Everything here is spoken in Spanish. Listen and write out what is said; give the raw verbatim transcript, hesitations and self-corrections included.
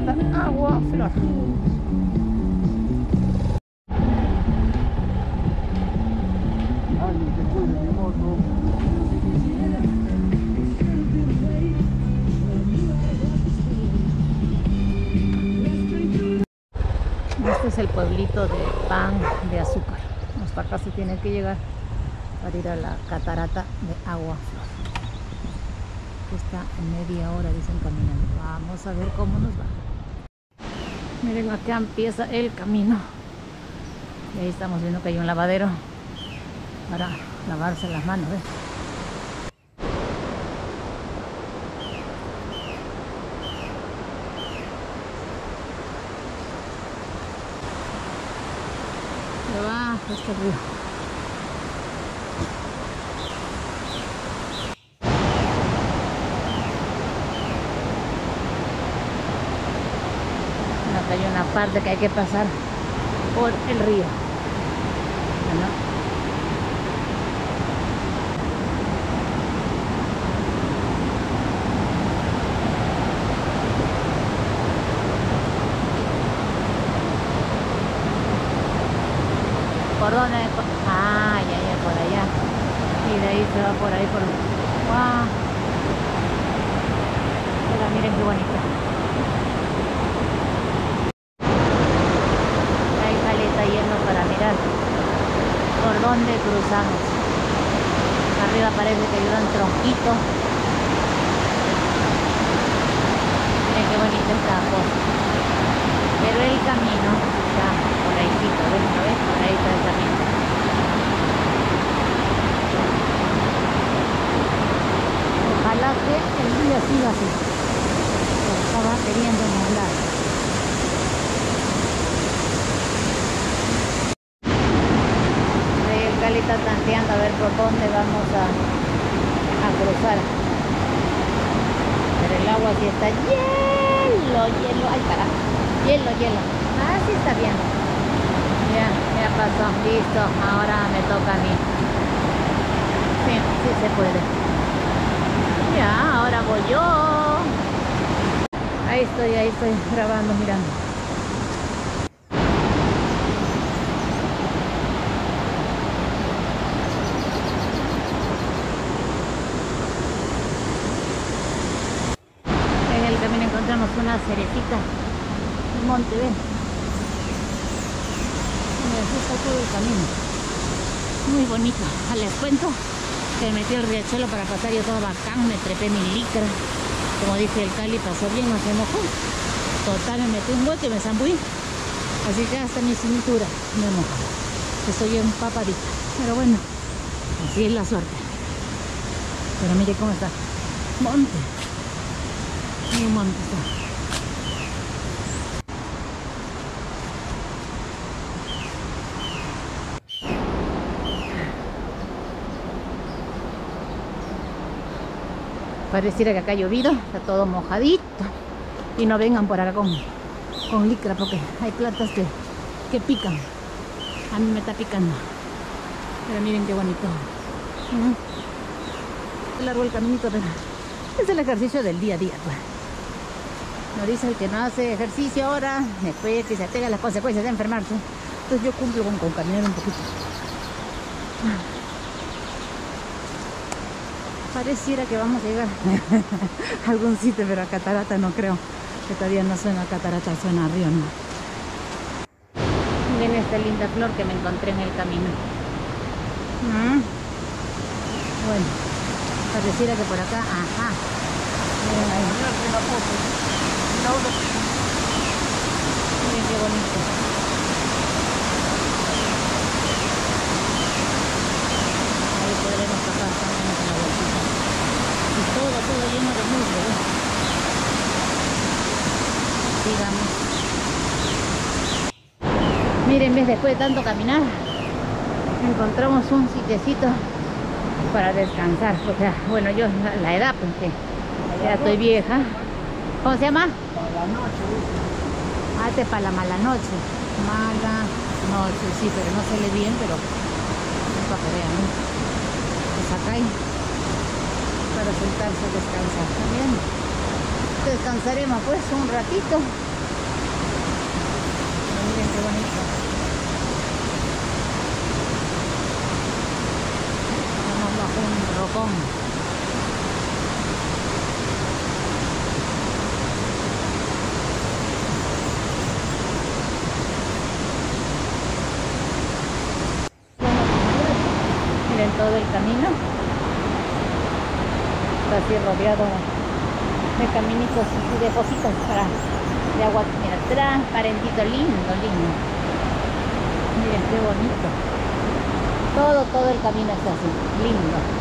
catarata Agua Flor. Alguien que cuide mi moto. Este es el pueblito de Pan de Azúcar. Hasta acá se tiene que llegar para ir a la catarata de Agua Flor. Está en media hora, dicen, caminando. Vamos a ver cómo nos va. Miren, acá empieza el camino. Y ahí estamos viendo que hay un lavadero para lavarse las manos, ¿ves? Debajo está el río. Acá hay una parte que hay que pasar por el río. ¿No? ¿Por dónde? Ah, ya, ya, por allá. Y de ahí se va por ahí, por... ¡Wow! Pero miren qué bonita. Hay caleta yendo para mirar por dónde cruzamos. Arriba parece que hay un tronquito. Miren qué bonita esta cosa. Pero el camino está por ahí, ¿ves? ¿No ves? Por ahí está el camino. Ojalá que el día siga así. Estaba queriendo nublar. El Cali está tanteando a ver por dónde vamos a, a cruzar. Pero el agua sí está hielo, hielo. Ay, carajo. Hielo, hielo. Ah, sí está bien. Ya, ya pasó. Listo. Ahora me toca a mí. Sí, sí se puede. Ya, ahora voy yo. Ahí estoy, ahí estoy grabando, mirando. En el camino encontramos una cerecita. El monte, ven. Y así está todo el camino. Muy bonito. Ah, les cuento que me metí el riachuelo para pasar yo todo bacán. Me trepé mi licra. Como dice el Cali, pasó bien, no se mojó. Total, me metí un hueco y me zambuí. Así que hasta mi cintura me mojó. Estoy empapadita. Pero bueno, así es la suerte. Pero mire cómo está. Monte. Muy monte está. Pareciera que acá ha llovido, está todo mojadito. Y no vengan por acá con, con licra porque hay plantas que, que pican. A mí me está picando. Pero miren qué bonito. Es largo el caminito, pero es el ejercicio del día a día, pues. No dice el que no hace ejercicio ahora, después que se tenga las consecuencias de enfermarse. Entonces yo cumplo con, con caminar un poquito. Pareciera que vamos a llegar a algún sitio, pero a catarata no creo. Que todavía no suena a catarata, suena a río, ¿no? Miren esta linda flor que me encontré en el camino. ¿Mm? Bueno, pareciera que por acá, ajá. Miren ahí. Miren qué bonito. Ahí podremos pasar también una vueltita. Y todo, todo lleno de musgo, ¿eh? Sigamos. Miren, ves, después de tanto caminar, encontramos un sitiecito para descansar. O sea, bueno, yo la, la edad, pues que ya estoy vieja. ¿Cómo se llama? Para la noche, dice. Ah, este es para la mala noche. Mala noche, sí, pero no se lee bien, pero es para que vean, ¿no? Pues acá hay para sentarse a descansar también. Descansaremos pues un ratito Miren qué bonito. Vamos bajo un rocón. Miren todo el camino. Está así rodeado de caminitos y de pocitos para de agua. Mira, transparentito, lindo, lindo. Miren qué bonito. Todo, todo el camino está así, lindo.